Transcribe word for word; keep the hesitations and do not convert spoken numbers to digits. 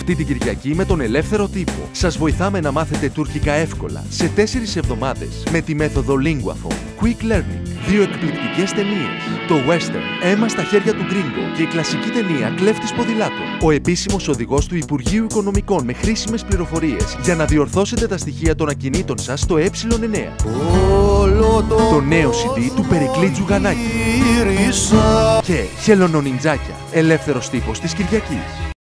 Αυτή την Κυριακή με τον Ελεύθερο Τύπο σας βοηθάμε να μάθετε τουρκικά εύκολα σε τέσσερις εβδομάδες με τη μέθοδο Linguaphone. Quick Learning, δύο εκπληκτικές ταινίες. Το western «Αίμα στα χέρια του Γκρίνγκο» και η κλασική ταινία «Κλέφτης ποδηλάτων». Ο επίσημος οδηγός του Υπουργείου Οικονομικών με χρήσιμες πληροφορίες για να διορθώσετε τα στοιχεία των ακινήτων σας στο ε εννέα. Το νέο σι ντι του Περικλή Τζουγανάκη. Και χελωνονιντζάκια, ελεύθερος τύπος της Κυριακής.